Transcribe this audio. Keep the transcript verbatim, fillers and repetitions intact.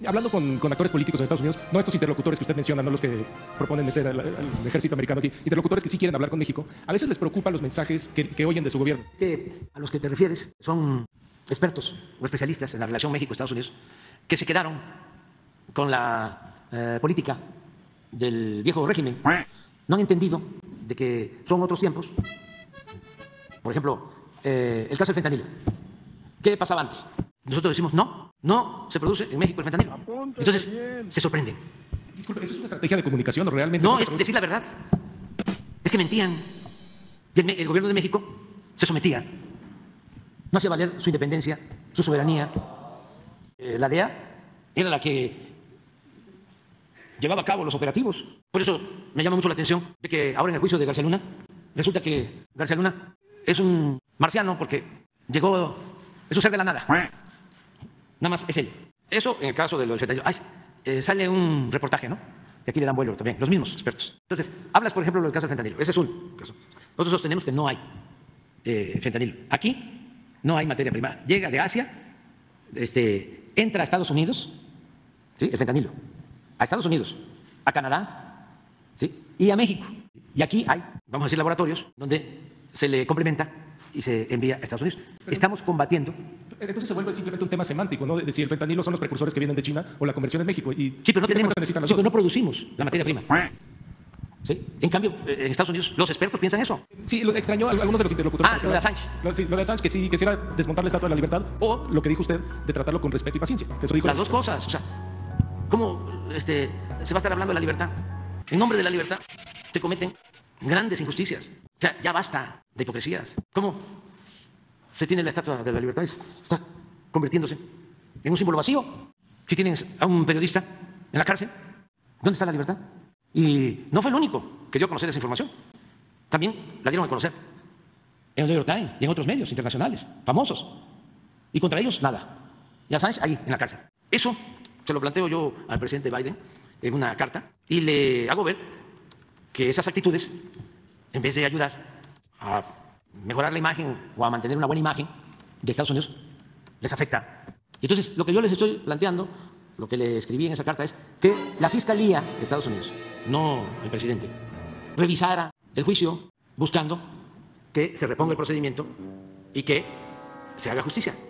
hablando con, con actores políticos en Estados Unidos, no estos interlocutores que usted menciona, no los que proponen meter al, al ejército americano aquí, interlocutores que sí quieren hablar con México, a veces les preocupan los mensajes que, que oyen de su gobierno. Que a los que te refieres son expertos o especialistas en la relación México-Estados Unidos que se quedaron con la eh, política del viejo régimen. No han entendido de que son otros tiempos. Por ejemplo, eh, el caso del fentanilo. ¿Qué pasaba antes? Nosotros decimos, no, no se produce en México el fentanilo. Entonces, se sorprenden. Disculpe, ¿eso es una estrategia de comunicación o realmente? No, es decir la verdad. Es que mentían. Y el, el gobierno de México se sometía. No hacía valer su independencia, su soberanía. Eh, la D E A era la que llevaba a cabo los operativos. Por eso me llama mucho la atención de que ahora en el juicio de García Luna, resulta que García Luna es un marciano porque llegó, es un ser de la nada. Nada más es él. Eso en el caso de los fentanilo. Ah, eh, sale un reportaje, ¿no? Que aquí le dan vuelo también, los mismos expertos. Entonces, hablas, por ejemplo, del caso del fentanilo. Ese es un caso. Nosotros sostenemos que no hay eh, fentanilo. Aquí no hay materia prima. Llega de Asia, este, entra a Estados Unidos, ¿sí? El fentanilo. A Estados Unidos, a Canadá, ¿sí? Y a México. Y aquí hay, vamos a decir, laboratorios donde se le complementa y se envía a Estados Unidos. Estamos combatiendo. Entonces se vuelve simplemente un tema semántico, ¿no? De si el fentanilo son los precursores que vienen de China o la conversión en México. Y sí, pero no tenemos, se necesitan las sí, pero no dos. producimos la materia prima. ¿Sí? En cambio, en Estados Unidos, los expertos piensan eso. Sí, lo extrañó a algunos de los interlocutores. Ah, lo de Assange. Lo, sí, lo de Assange, que sí, que sí era desmontar la Estatua de la Libertad, o lo que dijo usted de tratarlo con respeto y paciencia. Que eso dijo las dos cosas. O sea, ¿cómo este, se va a estar hablando de la libertad? En nombre de la libertad se cometen grandes injusticias. O sea, ya basta de hipocresías. ¿Cómo se tiene la Estatua de la Libertad? Está convirtiéndose en un símbolo vacío. Si tienen a un periodista en la cárcel, ¿dónde está la libertad? Y no fue el único que dio a conocer esa información. También la dieron a conocer en el New York Times y en otros medios internacionales, famosos. Y contra ellos, nada. Y Assange ahí, en la cárcel. Eso se lo planteo yo al presidente Biden en una carta y le hago ver que esas actitudes, en vez de ayudar a mejorar la imagen o a mantener una buena imagen de Estados Unidos, les afecta. Y entonces, lo que yo les estoy planteando, lo que le escribí en esa carta es que la Fiscalía de Estados Unidos, no el presidente, revisara el juicio buscando que se reponga el procedimiento y que se haga justicia.